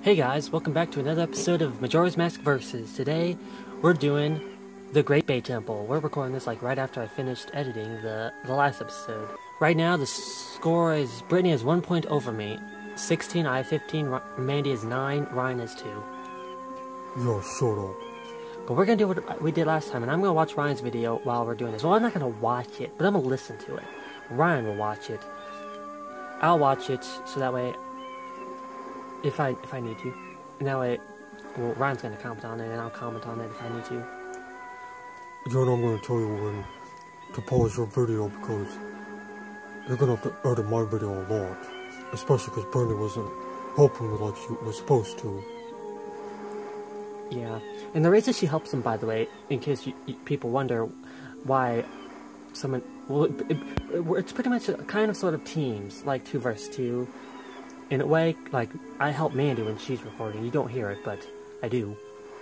Hey guys, welcome back to another episode of Majora's Mask Versus. Today, we're doing the Great Bay Temple. We're recording this like right after I finished editing the last episode. Right now, the score is Brittany has 1 point over me. 16, I have 15, Mandy is 9, Ryan is 2. Yeah, shut up. But we're gonna do what we did last time, and I'm gonna watch Ryan's video while we're doing this. Well, I'm not gonna watch it, but I'm gonna listen to it. Ryan will watch it. I'll watch it, so that way, if I need to. And that way, well, Ryan's gonna comment on it, and I'll comment on it if I need to. Then I'm gonna tell you when to pause your video because you're gonna have to edit my video a lot. Especially because Brittany wasn't helping me like she was supposed to. Yeah, and the reason she helps him, by the way, in case people wonder why someone... Well, it's pretty much a kind of sort of teams, like 2 versus 2. In a way, like, I help Mandy when she's recording. You don't hear it, but I do.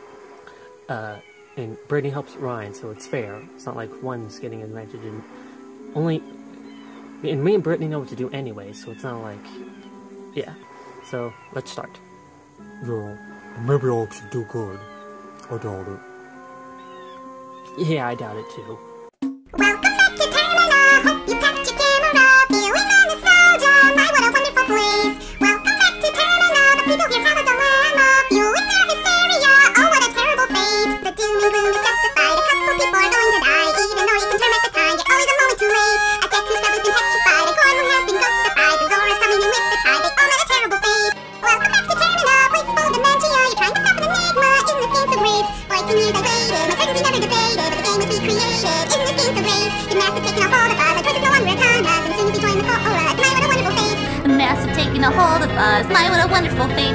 And Brittany helps Ryan, so it's fair. It's not like one's getting an advantage, and only... And me and Brittany know what to do anyway, so it's not like... Yeah. So, let's start. Yeah, maybe I'll actually do good. I doubt it. Yeah, I doubt it too. Welcome back to Termina. Hope you packed your camera, feeling the nostalgia. My, what a wonderful place. Welcome back to Termina. The people here have a dilemma, fueling their hysteria. Oh, what a terrible fate. The doom and gloom is justified. A couple people are going to die, even though you can turn back the time. You're always a moment too late. A Deku Scrub has been petrified. A Goron has been ghostified. The Zora's coming in with the tide. They all met a terrible fate. Welcome back to Termina. Place full of dementia. You're trying to stop an enigma. Isn't this game so great? For 18 years I waited. My certainty never debated, but the game is recreated. Isn't this game so great? The mask has taken a hold of us. Our choices no longer time us, and soon to be joined the chorus. My, what a wonderful fate. The mass have taken a hold of us. My, what a wonderful fate.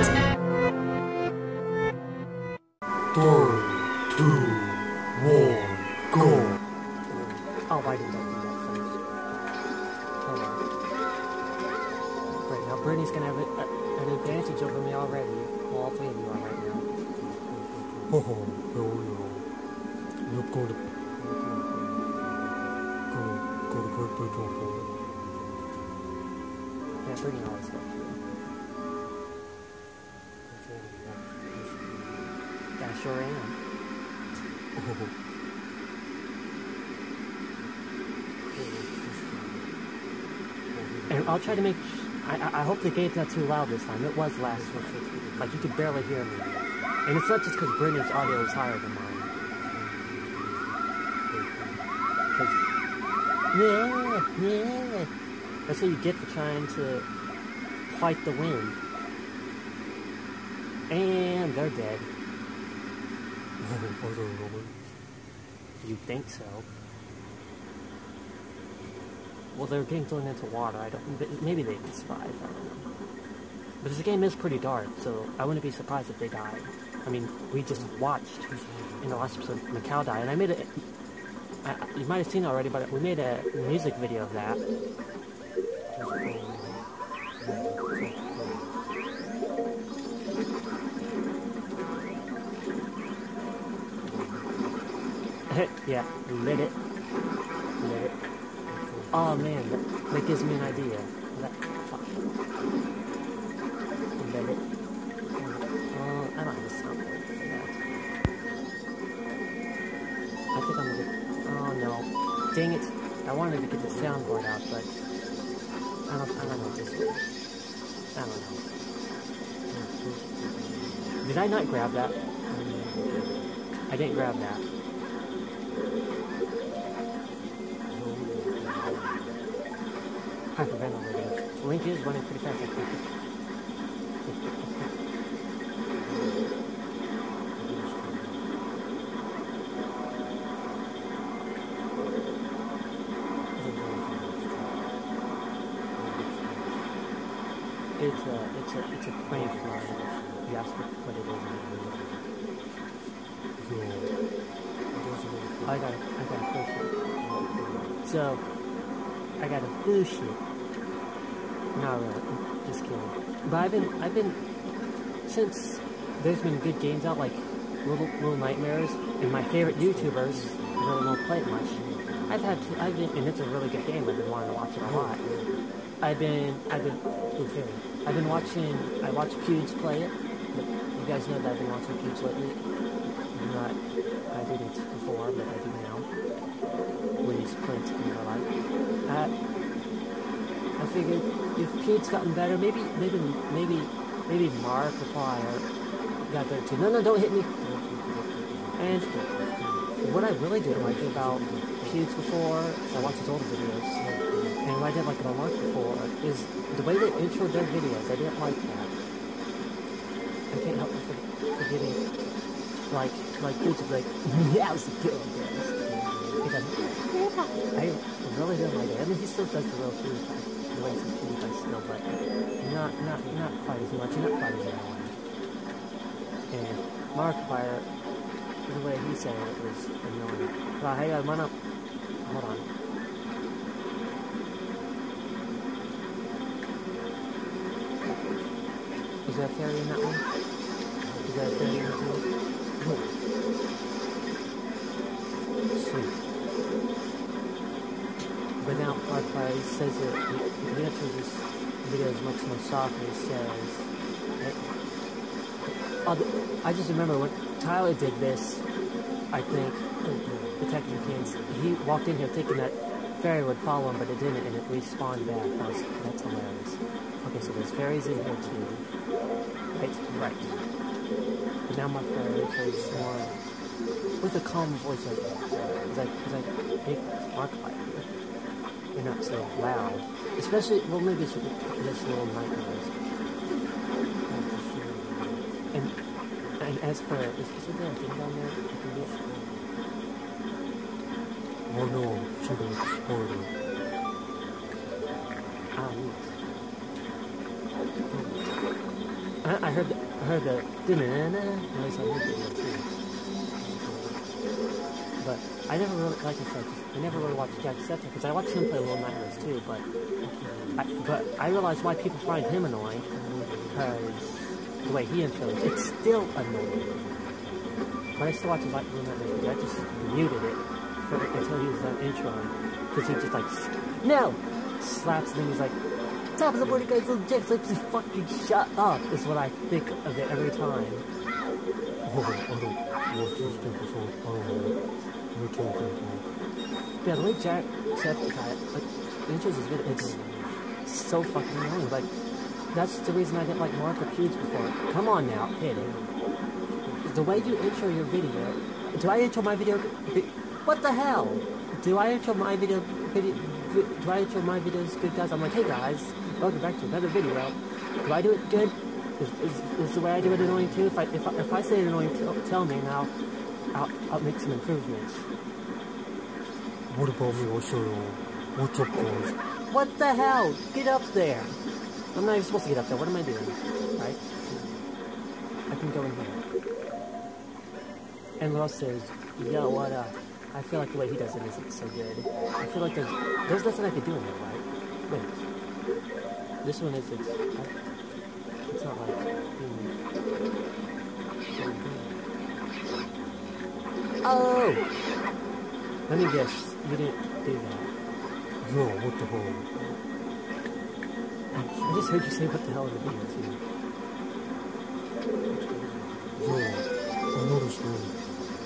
3, 2, 1, go! Oh, why didn't I do that first? Hold on. Right, now Brittany's gonna have an advantage over me already. Well, all 3 of you are right now. Haha, hell yeah. You're going to... Go to Great Bay Temple. Yeah, Brittany always goes through. Yeah, I sure am. And I'll try to make... I hope the game's not too loud this time. It was last week. Like, you could barely hear me. And it's not just because Brittany's audio is higher than mine. Yeah. That's what you get for trying to fight the wind. And they're dead. You think so? Well, they're getting thrown into water. Maybe they can survive. I don't know. But this game is pretty dark, so I wouldn't be surprised if they died. I mean, we just watched in the last episode Mikau die, and I made it. You might have seen it already, but we made a music video of that. Yeah, lit it. Oh man, that gives me an idea. Fuck. Lit it. I don't have a soundboard for that. I think I'm gonna get... Oh no. Dang it. I wanted to get the soundboard out, but... I don't know this way. I don't know. Did I not grab that? I didn't grab that. Hyperventilating. Link is running pretty fast, I think. It's a prank line. You asked what it is. I gotta push it. So, I gotta push it. Not really, just kidding. But I've been, since there's been good games out, like Little Nightmares, and my favorite YouTubers really don't play it much. And it's a really good game, I've been wanting to watch it a lot. I watched Pewds play it, but you guys know that I've been watching Peach lately. I didn't before, but I do now. When he's Clint in real life. I figured if Pete's gotten better, maybe Markiplier got better too. No, don't hit me. And what I really didn't like about Pete's before, I watched his older videos, and what I didn't like about Mark before is the way they introed their videos. I didn't like that. I can't help forgetting, like Pete's would be like, yeah, it's good. I really didn't like it. I mean, he still does the real PewDiePie, the way some PewDiePie still, but not quite as much, not quite as annoying. And Markiplier, the way he said it was annoying. Well, hey, why not? Hold on. Is there a fairy in that one? Is there a fairy in that one? Sweet. But now Markiplier says that he enters this video much more softly. He says, I just remember when Tyler did this, I think, Detective Kings, he walked in here thinking that fairy would follow him, but it didn't, and it respawned back. That's hilarious. Okay, so there's fairies in here too. Right. But now Markiplier is more with a calm voice, like Markiplier. You're not so loud. Especially, well, maybe it's this little nightmares. And as for, is there a thing down there? You can get? Oh no, shooting at the spoiler. I heard the noise on YouTube too. But I never really, like I said, I never really watched Jacksepticeye because I watched him play Little Nightmares too. But I realized why people find him annoying because the way he intros, it's still annoying. But I still watch his Little Nightmares. I just muted it until he was done introing because he just like no slaps and then he's like. Top of the morning, guys, little Jack, like, just fucking shut up, is what I think of it every time. Oh, I don't watch those people, so I don't know. You're talking about. Yeah, the way Jacksepticeye intros his video, it's so fucking annoying. Like, that's the reason I didn't like Mark or Pewds before. Come on now, hit it. The way you intro your video, do I intro my video? What the hell? Do I intro my video? Do I intro my videos good, guys? I'm like, hey guys, welcome back to another video. Do I do it good? Is the way I do it annoying too? If I say it annoying, tell me, and I'll make some improvements. What about me? I'll show you. What's up, guys? What the hell? Get up there! I'm not even supposed to get up there. What am I doing? Right? I can go in here. And Ross says, yo, what up? I feel like the way he does it isn't so good. I feel like there's nothing I could do in there, right? Wait. This one is, it's not like... Oh! Let me guess, you didn't do that. Yo, what the hell? I just heard you say what the hell in the video, too. Yo, I noticed that.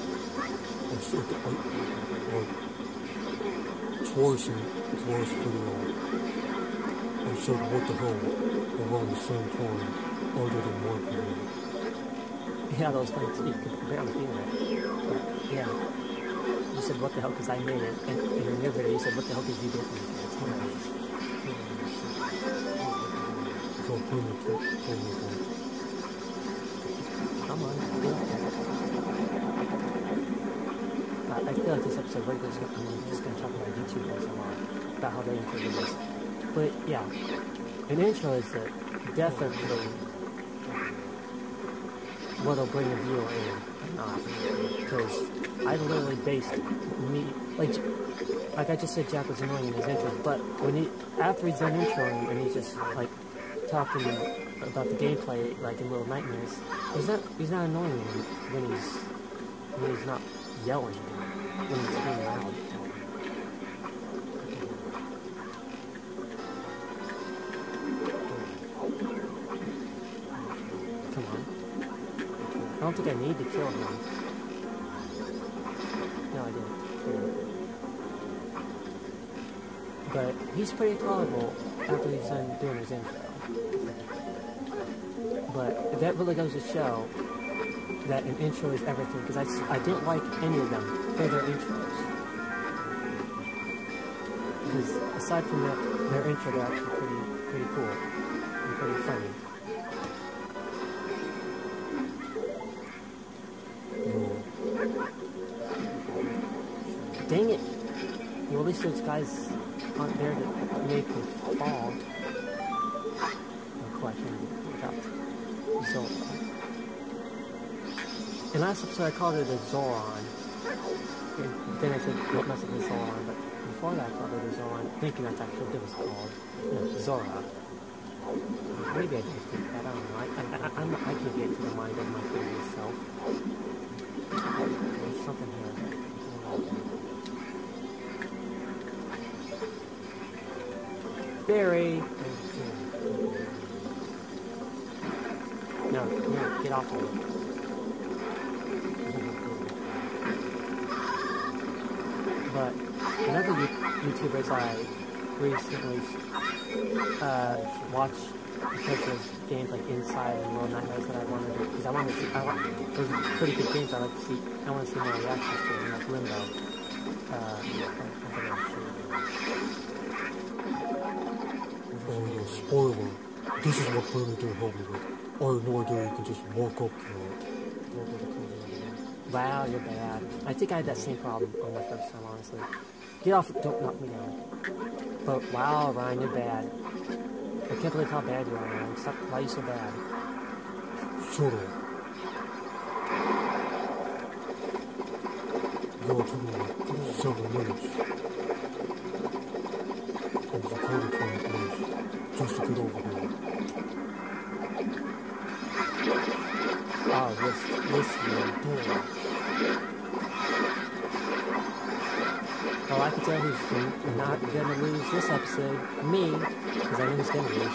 Twice in the last video, I said what the hell around the same time I did in my video. Yeah, that was funny too. You could barely hear it. But, yeah. You said what the hell because I made it, and in your video you said what the hell because you didn't make it. It's hilarious. So bring it to me again. Come on, go ahead. I feel like this episode we're just going to talk about YouTubers a lot, about how they intro videos. But yeah, an intro is definitely what'll bring a viewer in, because I literally based me, like I just said Jack was annoying in his intros, but when after he's done introing and he's just like talking about the gameplay, like in Little Nightmares, he's not annoying when he's not yelling. When it's being loud. Come on. don't think I need to kill him. No, I didn't. But he's pretty tolerable after he's done doing his intro. But that really goes to show that an intro is everything, because I didn't like any of them for their intros. Because aside from their intro, they're actually pretty cool and pretty funny. Dang it! Well, at least those guys aren't there to make me fall. Oh, I can't without Zoran. In last episode, I called it a Zoran. And then I said, don't mess with the Zoran, but before that, I called it a Zoran, thinking that's actually what it was called. No, Zora. Maybe I didn't think that, I don't know. I can't get to the mind of my previous self. There's something here. Barry! No, get off of it. But another YouTubers I recently watched because of games like Inside and World Nightmares that I wanted to, because I wanted to see, those are pretty good games I like to see, I want to see more reactions to them, like Limbo. Oh no, spoiler. This is what Bernie did help me with. I had no idea you can just walk up to it. Wow, you're bad. I think I had that same problem on my first time, honestly. Get off, don't knock me down. But wow, Ryan, you're bad. I can't believe how bad you are, Ryan. Stop, why are you so bad? Shut up. Y'all took me like several minutes. I was recording 20 minutes just to get over here. Oh, this year. Well, I can tell who's not gonna lose this episode. Me, because I know who's gonna lose. You.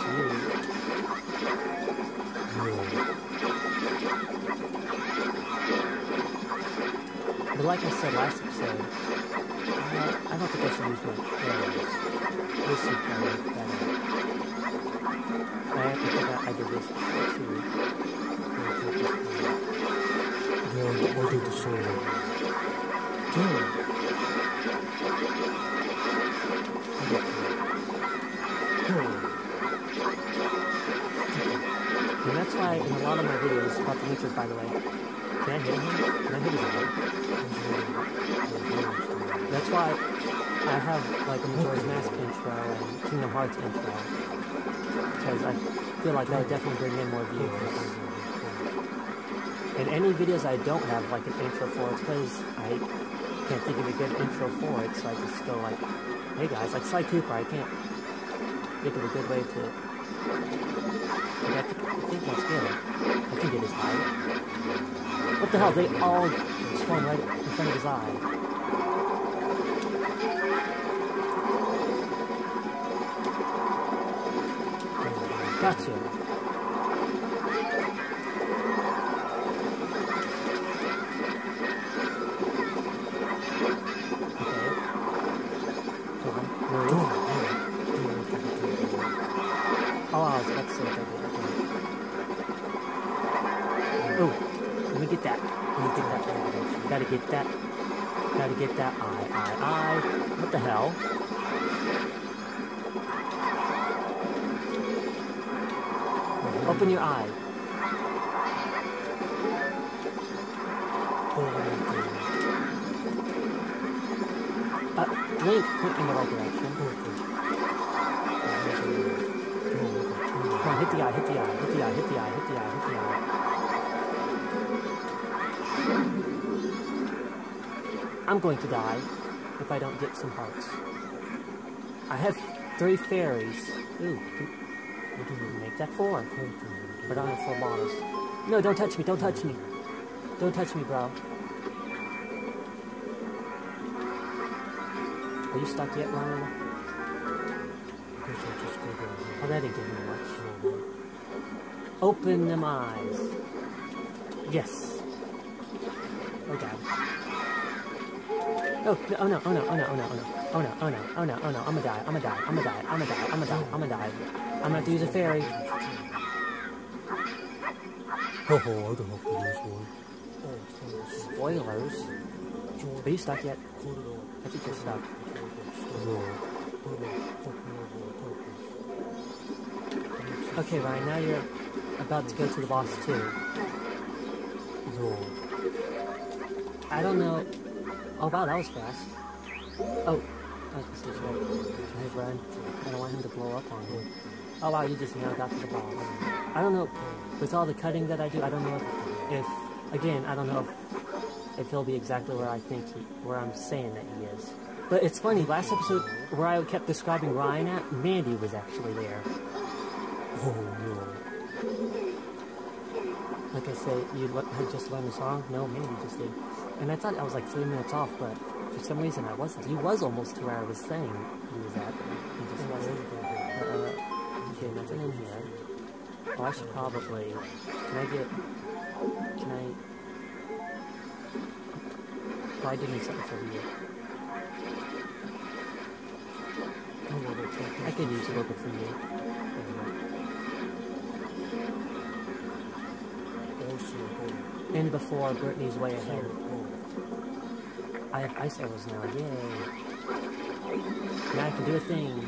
But like I said last episode, I don't think I should use my arrows. This is probably better. I have to think I did this before too. Yeah, I did the same. Damn. And that's why in a lot of my videos about the intros, by the way, can I hit him? Can I hit his head? That's why I have like a Majora's Mask intro and Kingdom Hearts intro, because I feel like that would definitely bring in more views. And any videos I don't have like an intro for, it's because I can't think of a good intro for it, so I just go like, hey guys, like Sly Cooper, I can't think of a good way to... I think that's good. I can get his eye. What the hell, they all spawn right in front of his eye. Gotcha. Oh, I was about to say that. Oh, let me get that. Gotta get that. Eye. What the hell? Open your eye. Link, point in the right direction. Come on, hit the eye. I'm going to die if I don't get some hearts. I have 3 fairies. Ooh, what do you make that for? But I have 4 bottles. No, don't touch me, Don't touch me, bro. Are you stuck yet, Ryan? Oh, that didn't give me much. Open them eyes. Yes. Oh god. Oh no, oh no, oh no, oh no, oh no, oh no, oh no, oh no, oh no, oh no, I'm gonna die, I'm gonna die, I'm gonna die, I'm gonna die, I'm gonna die, I'm gonna die. I'm gonna have to use a fairy. Oh, I don't have to use one. Spoilers. Are you stuck yet? I think you're stuck. No. Okay, Ryan, now you're about to go to the boss too. No. I don't know. Oh wow, that was fast. Oh, I was gonna say, should I run? I don't want him to blow up on me. Oh wow, you just now got to the boss. I don't know, with all the cutting that I do, I don't know if again, I don't know if he'll be exactly where I think where I'm saying that he is. But it's funny, last episode where I kept describing Ryan at, Mandy was actually there. Oh no. Like I say, you had just learned the song? No, Mandy just did. And I thought I was like 3 minutes off, but for some reason I wasn't. He was almost to where I was saying he was at, but he just wasn't. Okay, nothing in here. Oh, I should probably... Can I... Oh, I do need something for you. I could use a little bit from you. And before Brittany's way ahead. I have ice arrows now, yay! Now I can do a thing.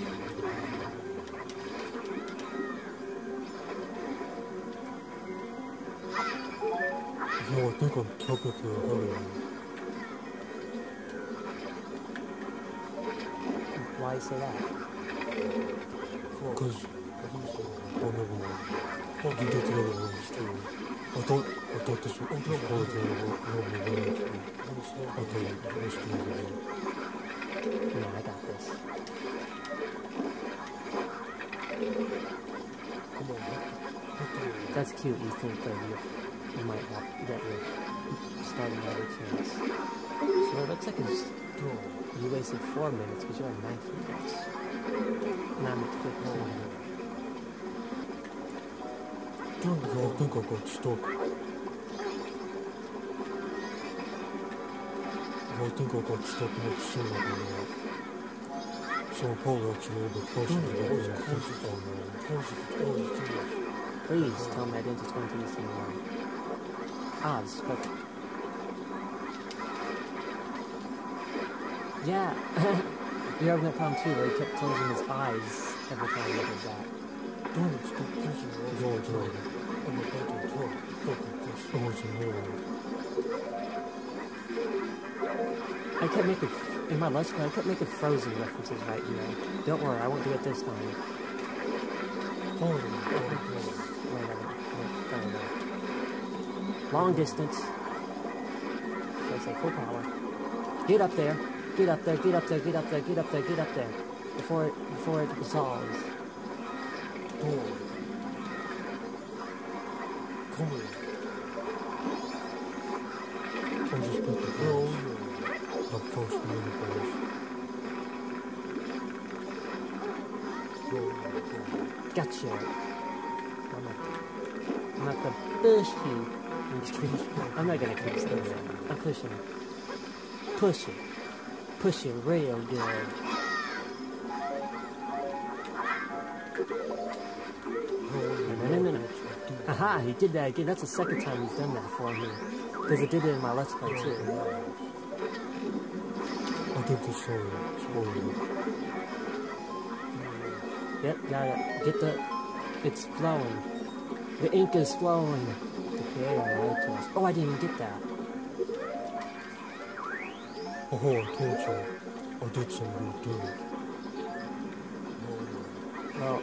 No, I think I'm technically ahead of you. Why say that? Because, oh, never mind. You did the other ones too. I thought this was part of the normal way too. Okay, let's do it again. No, I got this. Come on, That's cute, you think that you might have that you're starting out a chance. So it looks like it's... You wasted 4 minutes because you're at 19 minutes. And I'm at 15. I think I got stuck. I think I got stuck much sooner than that. So I'm probably actually a little bit closer to getting the fifth down there. Please tell me I didn't just went to this thing wrong. Ah, this is perfect. Yeah, you're having that problem too, where he kept closing his eyes every time he did that. Darn it, stop pushing it. No, it's not. I'm about to talk. Fucking push. I want some more. I kept making, in my Let's Play, I kept making Frozen references right here. Don't worry, I won't do it this time. Long distance. Should I say full power? Get up there. Get up there, get up there, get up there, get up there, get up there. Before it dissolves. Oh. Come here. I just put the girl the first mini boss. Gotcha. I'm not the push you. I'm just kidding. I'm not gonna keep saying that. I'm pushing. Push it. Push it real good. No. Aha, he did that again. That's the second time he's done that for me. Because I did it in my Let's Play too. I did the same. Yep, got it. Get the... It's flowing. The ink is flowing. Okay, righteous. Oh, I didn't even get that. Oh, I told you. I did something good. Well...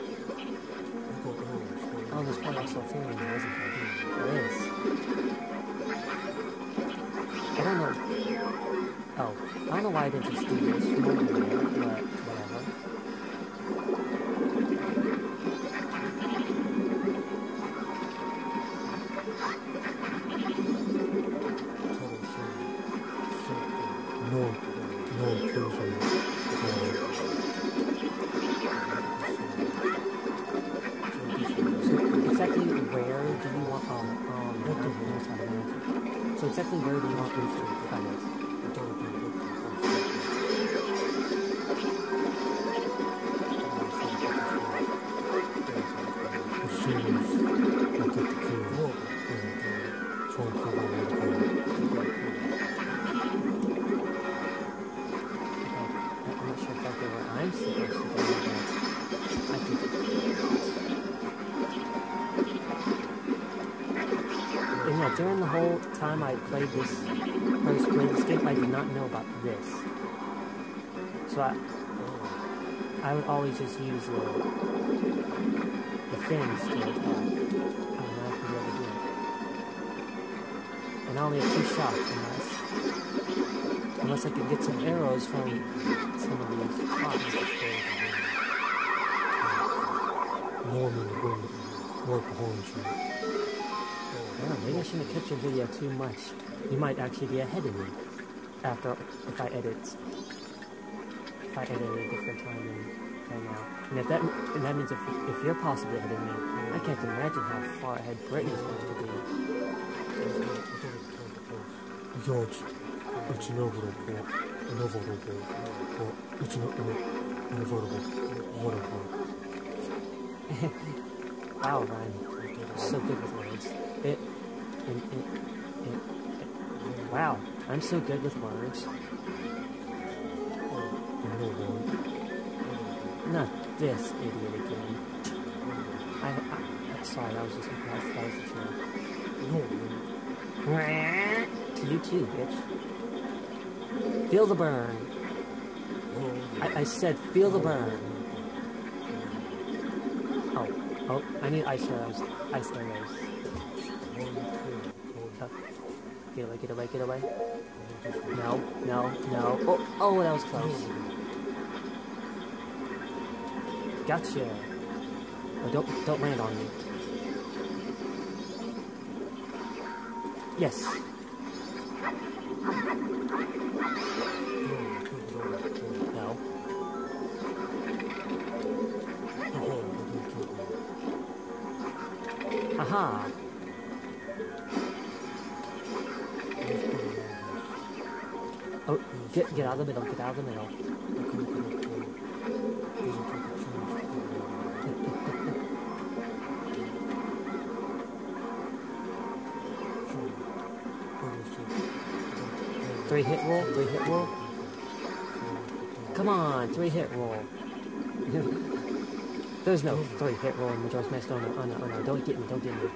Oh, there's probably also a thing in there, isn't there? There is. I don't know. Oh, I don't know why I didn't just do this from over there, but whatever. No, please. So exactly where do you want? So exactly where do you want me to cut it? As soon as I get the key and try and figure out where to go. I'm not sure exactly where I'm supposed to go, but I think and yeah, during the whole time I played this game, I did not know about this. So I would always just use the fins to automatically be able to do it. And I only have 2 shots unless I could get some arrows from some of these pots. Norman is going right behind you. Oh, maybe I shouldn't cut your video too much. You might actually be ahead of me if I edit at a different time than right now. And that means if you're possibly ahead of me, I can't imagine how far ahead Brittany's going to be. Yeah, it's inevitable, but it's inevitable, whatever. Wow, Ryan, you're so good with words. Wow, I'm so good with words. Not this idiot again. Sorry, I was just impressed. That was the joke. To you too, bitch. Feel the burn. I said feel the burn. Oh, I need ice arrows. Ice arrows. Get away. No. Oh, that was close. Gotcha. Oh, don't land on me. Yes. No. Aha. Oh, get out of the middle. Get out of the middle. Three hit roll. Come on, 3-hit roll. There's no 3-hit roll in Majora's Mask. Oh no, don't get me.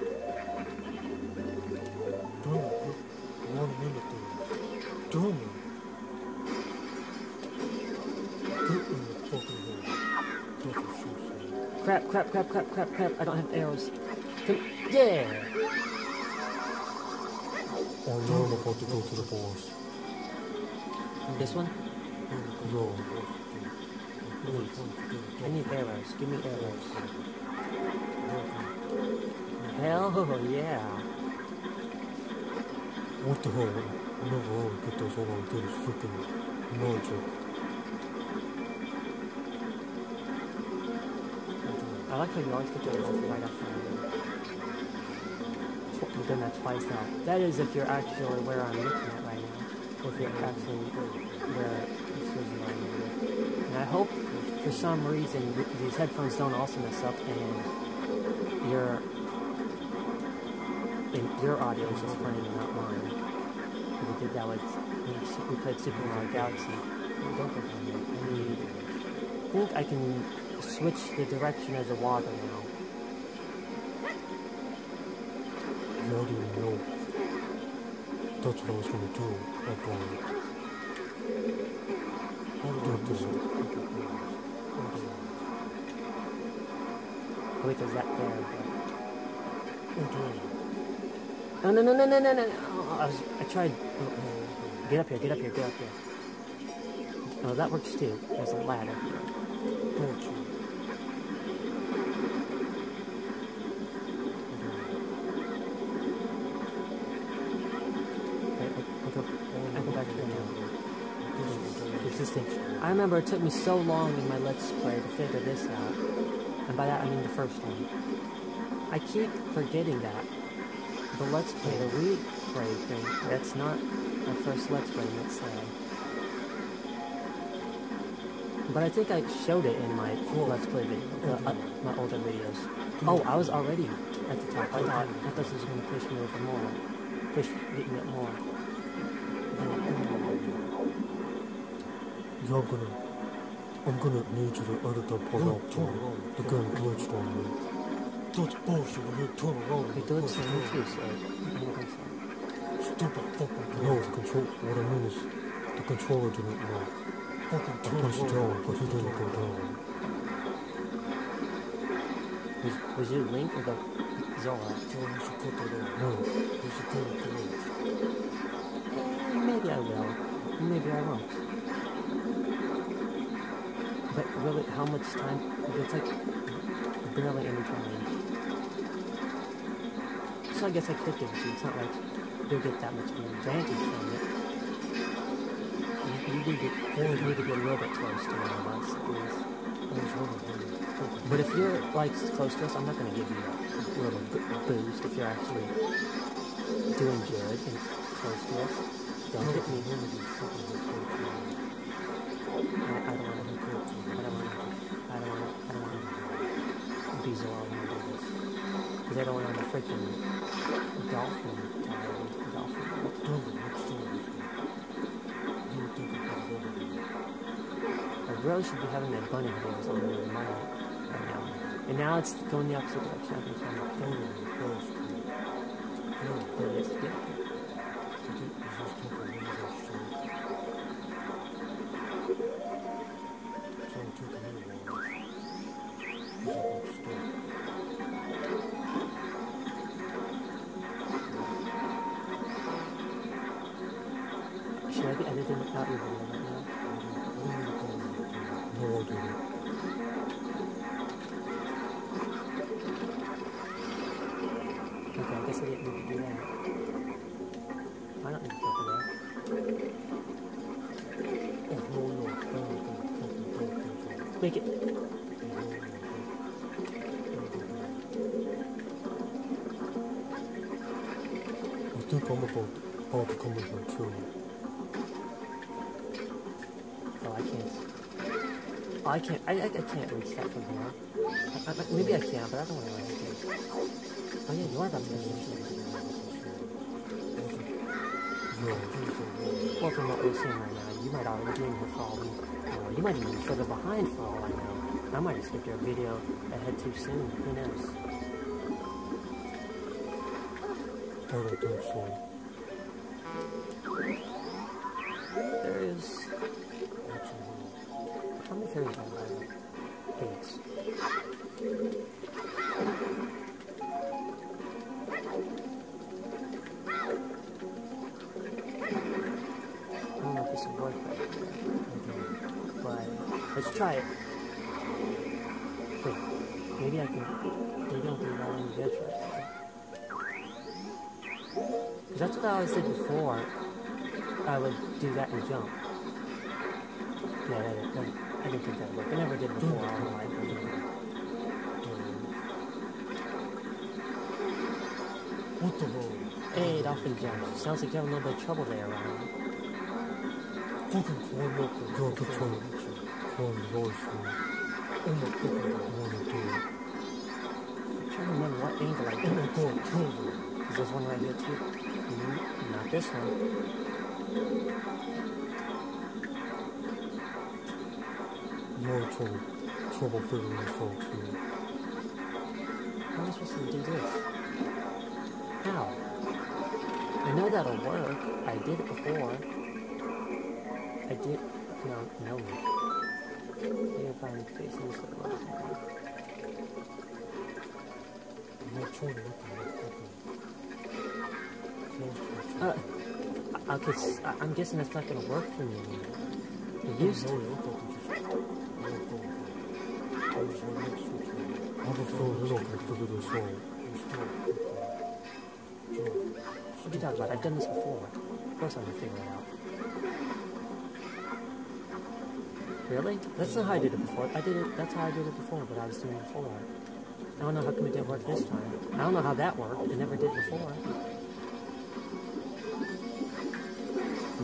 Crap, I don't have arrows. Yeah! Oh, now I'm about to go to the boss. This one? No. Please. I need arrows. Give me arrows. Hell yeah. What the hell? Whenever I would get those, all I would get is freaking magic. I like how you always get your arrows right after you've done that twice now. That is if you're actually where I'm looking at right now. If you're actually where it says you are. And I hope for some reason these headphones don't also mess up and your audio is just playing and not mine. We did that with we played Super Mario Galaxy. I don't think I think I can switch the direction of the water now. Yeah, I didn't know. That's what I was going to do after I did this. Oh, wait, there's that there. No. Oh, I tried. Get up here. Oh, that works too. There's a ladder. Don't you? I go back here now. It's this thing. I remember it took me so long in my Let's Play to figure this out. And by that I mean the first one. I keep forgetting that. The Let's Play, the Play thing. That's not my first Let's Play, let's say. But I think I showed it in my Let's Play video, my older videos. Oh, I was already at the top. I thought this was going to push me over more. Get me up more. Yeah, I'm gonna need you to edit that part out, Tom. The game glitched on me. That's bullshit, when you turn around. It glitched on me too, so I don't think so. Stupid fucking no, the control. What I mean is, the controller didn't work. Fucking I pressed down, but he didn't go down. Was you Link or the Zola? John, you should put that on. No, you should put it on. Maybe I will. Maybe I won't. But really, how much time? It's like barely any time. So I guess I could give it to you. It's not like you'll get that much of an advantage from it. You need to get a little bit close to one of us, at least. But if you're like close to us, I'm not going to give you a little boost if you're actually doing good and close to us. Don't hit me. I don't want to be Zola when I do this. Because I don't want to freaking dolphin tower into the dolphin. I really should be having that bunny videos on the money right now. And now it's going the opposite direction. I can tell my phone. But it's good. Should I be editing out your video right now? No, I didn't. Okay, I guess I didn't need to do that. I don't need to go for that. Oh, no. Make it. I think I'm about to come in here too. Oh, I can't. I can't reach that from here. Maybe I can, but I don't want to reach it. Oh yeah, you are about to finish this. Well, from what we're seeing right now, you might already be in here for all we know. You might even be further behind for all I know. I might have skipped your video ahead too soon. Who knows? I don't think so. There is... How many fairies are there? 8. I don't know if this will work right here. But let's try it. Wait, maybe I can... Maybe I'll do that on the edge right there. Because that's what I always did before. I would do that and jump. Yeah, I didn't think that would work. I never did before all my life. What the hell? Hey, dolphin jump. Sounds like you're having a little bit of trouble there, Ryan. Fucking climb up and go to climb the voice, man. Oh my fucking god, I wanna do it. I'm trying to remember what angle I Oh did. my god, kill me. Is this one right here too? Not this one. You're in trouble figuring this out too. How am I supposed to do this? How? I know that'll work. I did it before. I did... No. Maybe if I'm facing this way. I'm not trying to look at my fucking close to Okay, I'm guessing that's not gonna work for me anymore. It used to. I have a feeling you're not gonna figure this out. What are you talking about? I've done this before. Of course I'm gonna figure it out. Really? That's not how I did it before. That's how I did it before, but I was doing it before. I don't know how come it didn't work this time. I don't know how that worked. It never did before.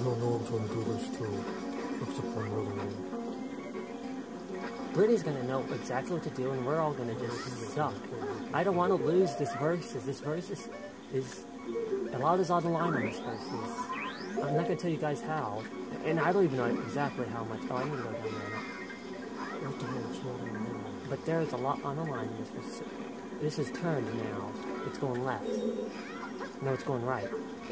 don't know I'm trying to do this too. Except for another one. Brittany's gonna know exactly what to do, and we're all gonna just suck. I don't want to lose this versus. This versus is a lot is on the line on this versus. I'm not gonna tell you guys how, and I don't even know exactly how much. Oh, I need to go down there now. What the hell is wrong with me? But there's a lot on the line in this versus. This is turned now. It's going left. No, it's going right.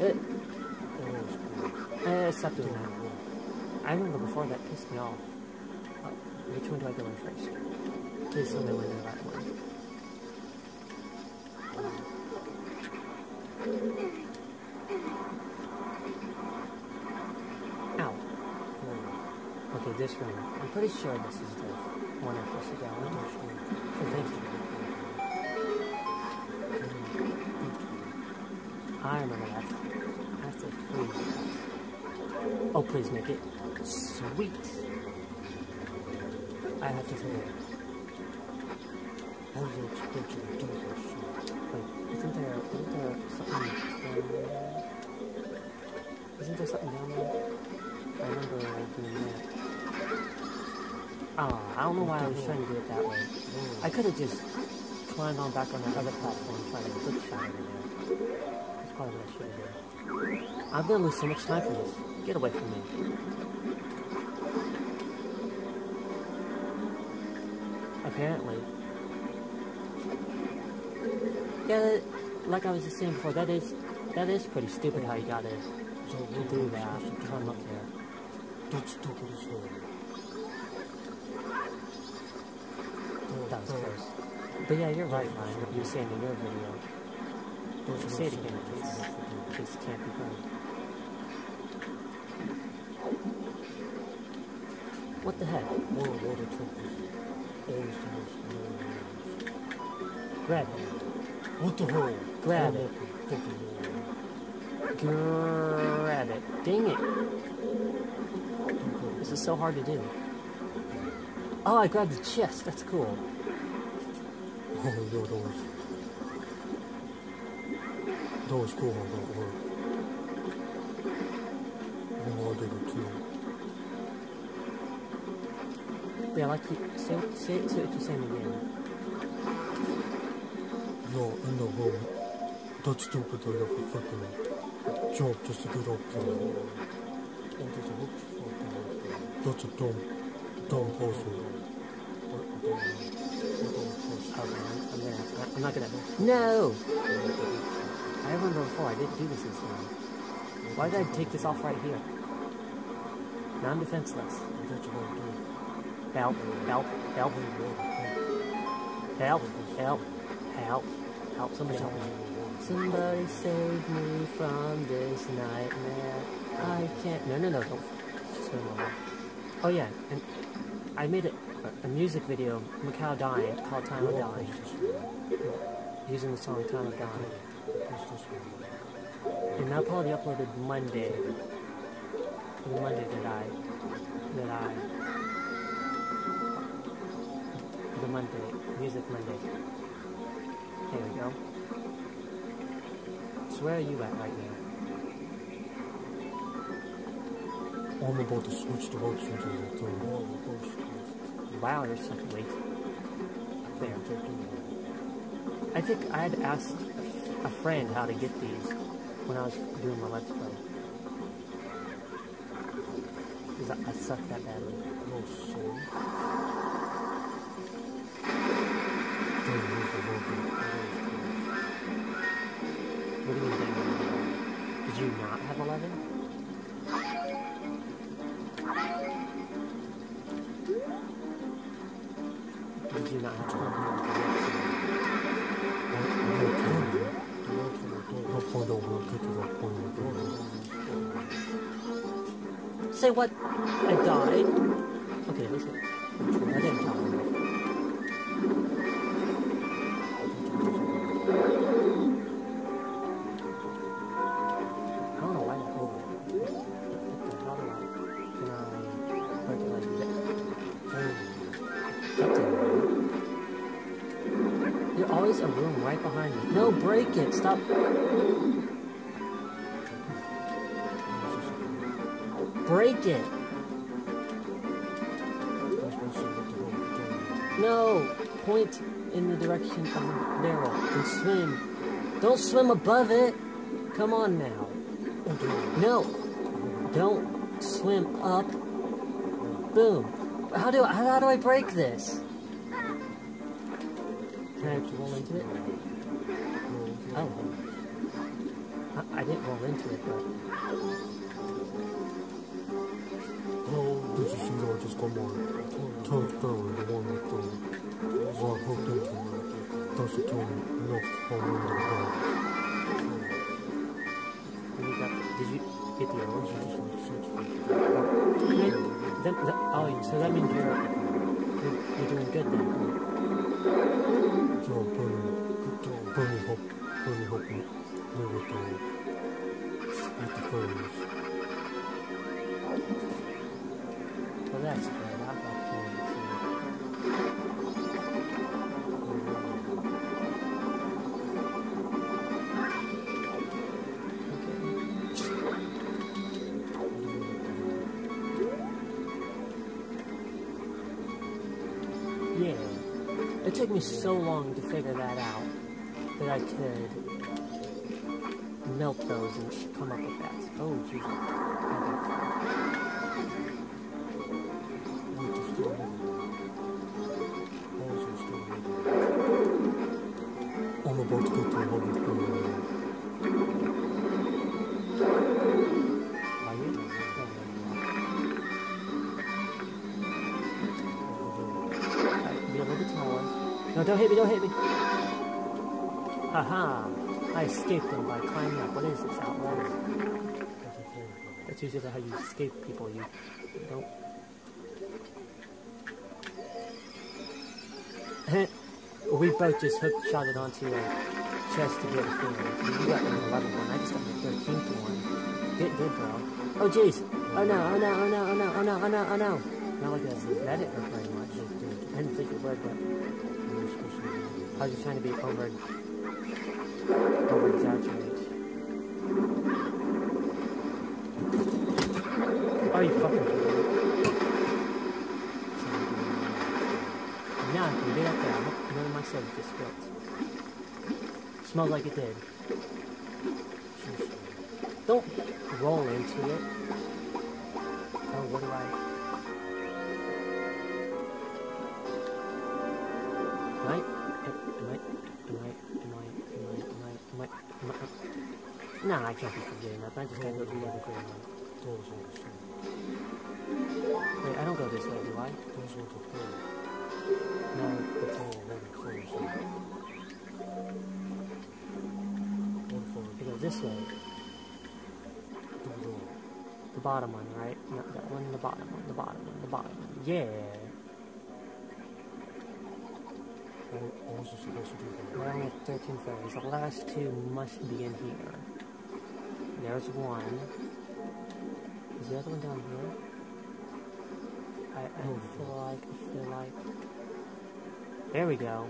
Stop doing that. I remember before that pissed me off. Which one do I go in first? Please tell me when the right one. Ow. Okay, this one. I'm pretty sure this is the one I pushed it down. Oh, thank you. I remember that. That's a freeze. Oh, please make it sweet. I have to say it. How do you expect you to do this shit? Wait, isn't there something down there? Isn't there something down there? I remember doing that. Ah, I don't know why I was trying to do it that way. I could have just climbed on back on that other platform and tried to quick shot over there. That's probably what I should have done. I'm gonna lose so much time for this. Get away from me. Apparently. Yeah, like I was just saying before, that is pretty stupid how you gotta do that. Climb up there. That's stupid as hell. That was close. But yeah, you're right, Ryan. You were saying in your video. Say it again, in case it can't be heard. What the heck? World Water Truck is always the most annoying. Grab it. What the hell? Grab it. Fucking Grab it. Dang it. This is so hard to do. Oh, I grabbed the chest. That's cool. Oh, yeah, that was cool how that worked. I know I did it too. Yeah, like you say what you're saying again. Yo, in the room. That's stupid that you have to freaking jump just to get up there. Oh, there's a hook. That's a dumb puzzle. I'm not gonna. No! I remember before, I didn't do this time. Why did I take this off right here? Now I'm defenseless. That's what I'm doing. Help, help, help. Help, help, help, help, somebody help me. Somebody save me from this nightmare. I can't. No, don't swim over. Oh yeah, and I made a music video of Macau dying called Time of Dying. Using the song Time of Dying. And that'll probably be uploaded Monday. The Monday the Monday, Music Monday. There we go. So where are you at right now? I'm about to switch directions of the thing. Wow, you're such a wait. There. I think I had asked a friend how to get these when I was doing my Let's Play. Because I suck that badly. Oh, sorry. What do you mean? Did you not have 11? Did you not have 11? I'll find out when I get to that point of the Say what? I died? Okay, listen. I didn't die. I don't know why that over. How do I... Can I... Where can I do that? You're always a room right behind me. No, break it! Stop! break it. No, point in the direction of the barrel and swim. Don't swim above it. Come on now. No, don't swim up. Boom. How do I break this? Can I roll into it? Oh. I didn't roll into it, but... Oh, did you see that? I just got my tongue fairy, the one with the one hooked into it. That's the tongue enough on the ground. Did you get the arrows? Oh, so that means you're doing good then. So Bernie helped me with the fairies. Well, that's good. I'll help you with it. Yeah. It took me so long to figure that out that I could melt those and come up with that. Oh, Jesus. I'm about to go to another fairy. Are you? Alright, be a little bit taller. No, don't hit me, don't hit me! Haha! I escaped them by climbing up. What is this, Outlaws? That's usually how you escape people. You don't... We both just shot it onto your chest to get a feeling. You got an 11th one. I just got the 13th one. Get good, bro. Oh, jeez. Oh, no. Oh, no. Oh, no. Oh, no. Oh, no. Oh, no. Oh, no. Not like that. That didn't hurt very much. I didn't think it would, but... I was just trying to be over-exaggerate. Oh, you fucking kidding me? Now I can get up there. None of my soda just spilled. Smells like it did. Don't roll into it. Oh, what do I... Nah, I can't be forgetting that. I just gotta go do the other green one. Wait, I don't go this way, do I? No, I go this way. The bottom one, right? No, that one, the bottom one, the bottom one, the bottom one. Yeah. I was supposed to do that. We're only at 13 fairies. The last two must be in here. There's one. Is the other one down here? I feel like... There we go.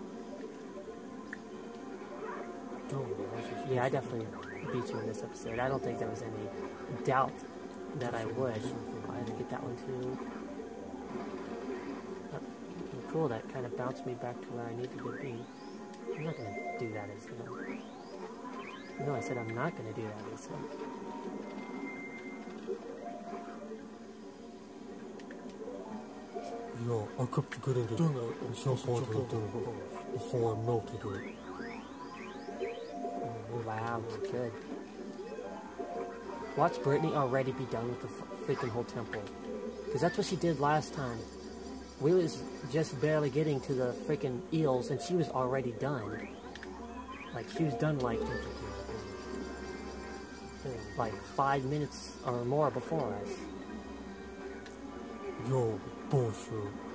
Yeah, I definitely beat you in this episode. I don't think there was any doubt that I would. I had to get that one too. Cool, that kind of bounced me back to where I needed to be. I'm not going to do that as well. No, I said I'm not going to do that as well. Yeah, I kept forgetting to jump onto the thing before I melted it. Oh, wow, good. Watch Brittany already be done with the freaking whole temple. Because that's what she did last time. We was just barely getting to the freaking eels, and she was already done. Like, she was done like 5 minutes or more before us. Yo, bullshit.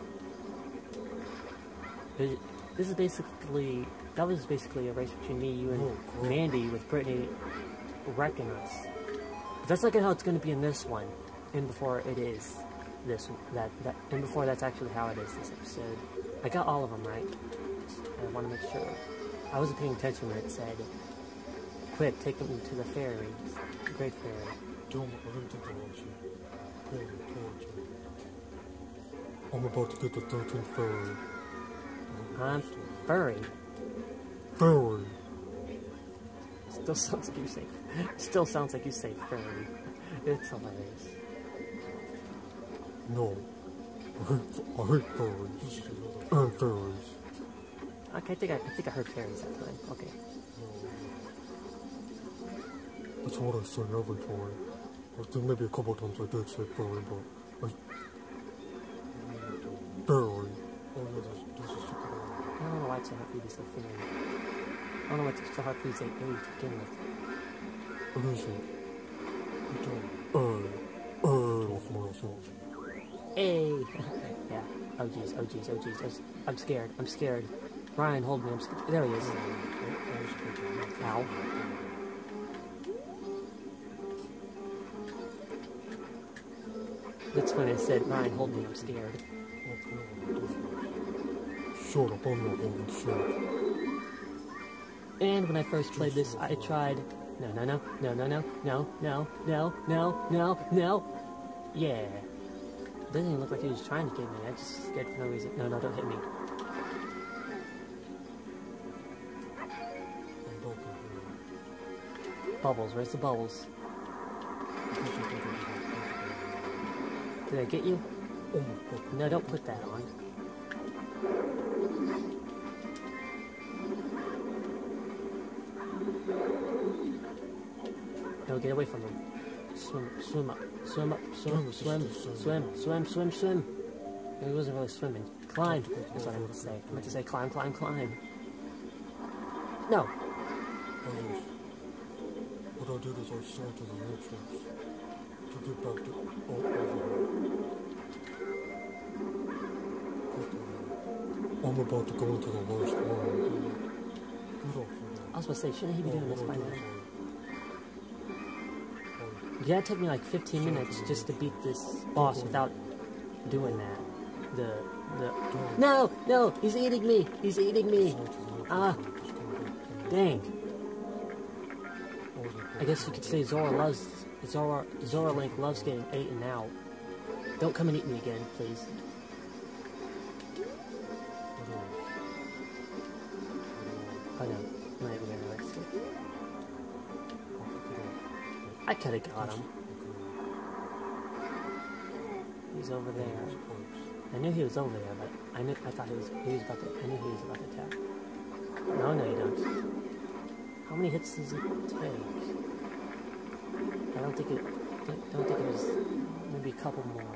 This is basically, that was basically a race between me, you, and Mandy, with Brittany wrecking us. But that's like how it's going to be in this one, and before it is this, and before that's actually how it is this episode. I got all of them right. I want to make sure. I wasn't paying attention when it said, quick, take them to the fairy, the Great Fairy. Damn it, I didn't think that was you. I'm about to get the 13th fairy. I'm furry. Fairy! Still sounds like you say. Still sounds like you say furry. It's hilarious. No. I hate fairies. And fairies. Okay, I think I heard fairies that time. Okay. That's what I say every time. I think maybe a couple times I did say fairy, but fairy. Oh yeah, this is stupid. I don't know why it's so hard for you to say fairy. I don't know why it's so hard for you to say fairy to begin with. What is it? Off myself. Hey! Yeah. Oh jeez, oh jeez, oh jeez. I'm scared. I'm scared. Ryan, hold me. I'm scared. There he is. Ow. That's when I said, Ryan, hold me. I'm scared. Shut up, I'm not holding shit. And when I first played this, I tried. No. Yeah. Doesn't even look like he was trying to get me. I just scared for no reason. No, don't hit me. Bubbles, where's the bubbles? Did I get you? Oh my god. No, don't put that on. No, get away from him. Swim up. Swim. He wasn't really swimming. Climb. That's what I meant to say. I meant to say climb. No. What I did is I saw to the entrance to get back to over here. I'm about to go into the last one. Get off of that. I was about to say, shouldn't he be doing this by now? Yeah, it took me like 15 minutes just to beat this boss without doing that. No! He's eating me! Ah! Dang. I guess you could say Zora Link loves getting eaten out. Don't come and eat me again, please. Oh no, I'm not even gonna risk it. I could've got him. He's over there. I knew he was over there, but I knew he was about to attack. No, you don't. How many hits does it take? I don't think it was maybe a couple more.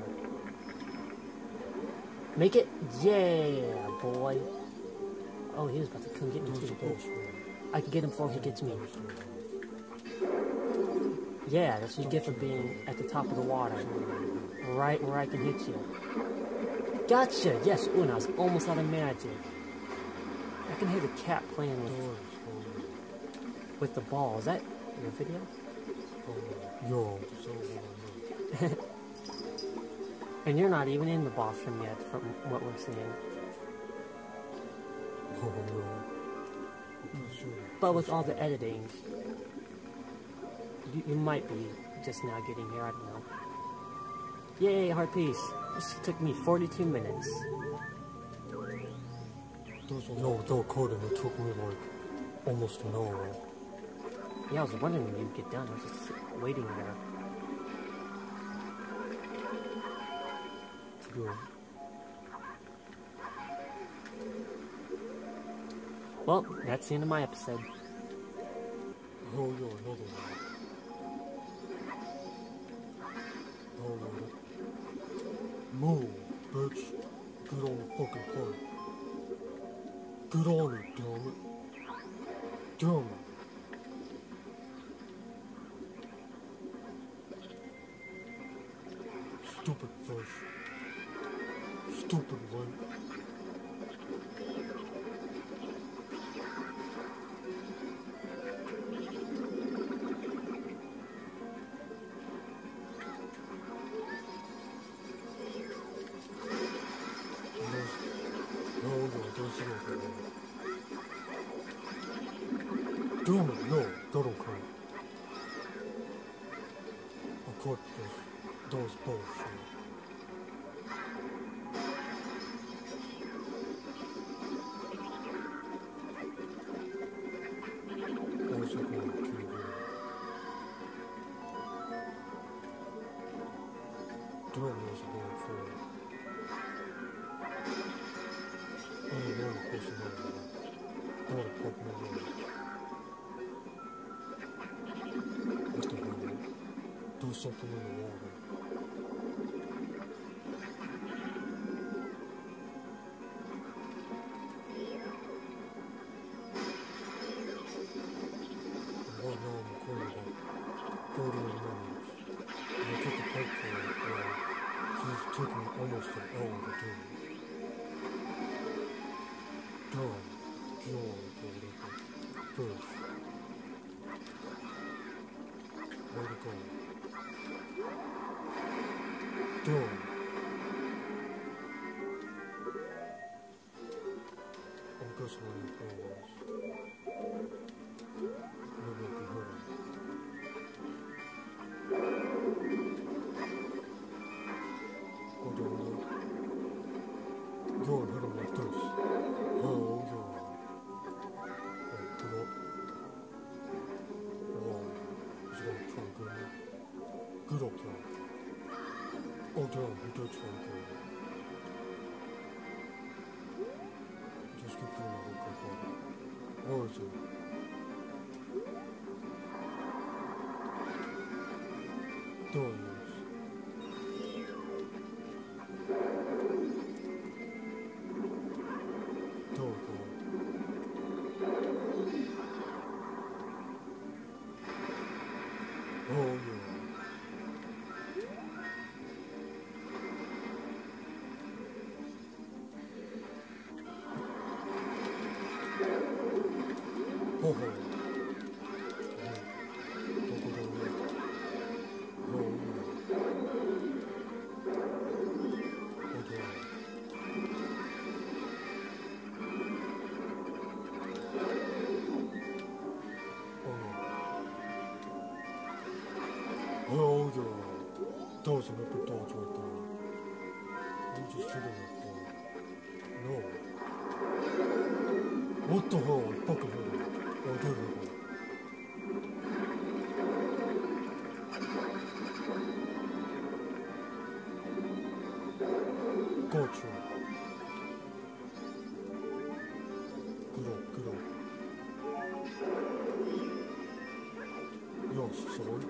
Make it, yeah, boy. Oh, he was about to come get me too. I can get him before he gets me. Yeah, that's what you get for being at the top of the water. Right where I can hit you. Gotcha! Yes, ooh, and I was almost out of magic. I can hear the cat playing with the ball. Is that your video? Yo. And you're not even in the boss room yet, from what we're seeing. But with all the editing, you might be just now getting here, I don't know. Yay, heart piece! This took me 42 minutes. No, without coding, it took me like almost an hour. Yeah, I was wondering when you'd get done. I was just waiting there. Yeah. Well, that's the end of my episode. Oh, yeah, another one. Oh, yeah. Move, bitch. Get on the fucking plane. Get on it, damn it. Damn it. Stupid fish. Stupid Link. Damn it, no, that don't count. cut because that was bullshit. I was looking on TV. Dylan was going for it. Only one person over there. Not a pop my nose. What the hell? Do something in the water. Right now I'm recording about 30 minutes. And I took a break for it, so it's taking me almost an hour to do it. Done. Yawn or whatever. Fish. Way to go. Done. I'm guessing I need always. Maybe I can hurt him. Go down there. Go and hit him like this. Oh, yeah. And put up. Wow. He's gonna try and get me. Get up there. Oh, damn. He did try to get me. Just keep doing that real quick, buddy. Where is he? There he is. There we go. Oh yeah. Oh, oh. Yeah. Don't go down there. Oh yeah. Oh yeah. Oh no. Oh yeah. That was an epic dodge right there. You just sitting right there. No. What the hell? I fucking hit him. Oh, there we go. Gotcha. Get up, get up. Yes, sorry.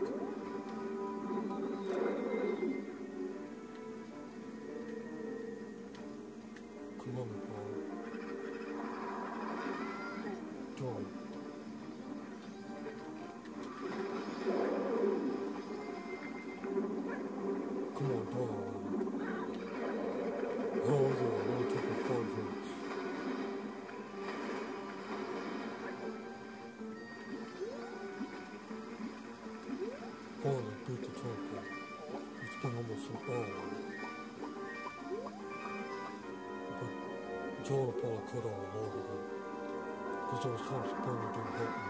Come on, Paul. John. Come on, Paul. Oh, yeah, I want to take my 5 hits. Finally beat the temple. It's been almost an hour. But John and Paul cut out a lot of it. Because there was times Bernie didn't help me.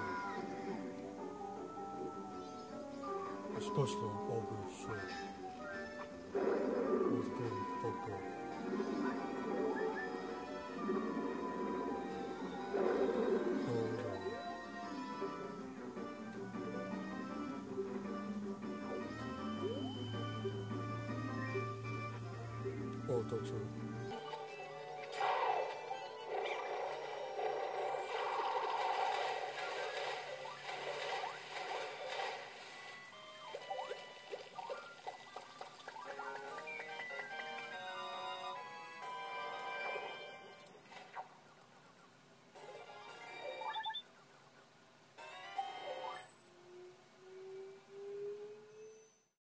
Especially on August show. I was getting fucked up. Oh yeah. Oh, that's it.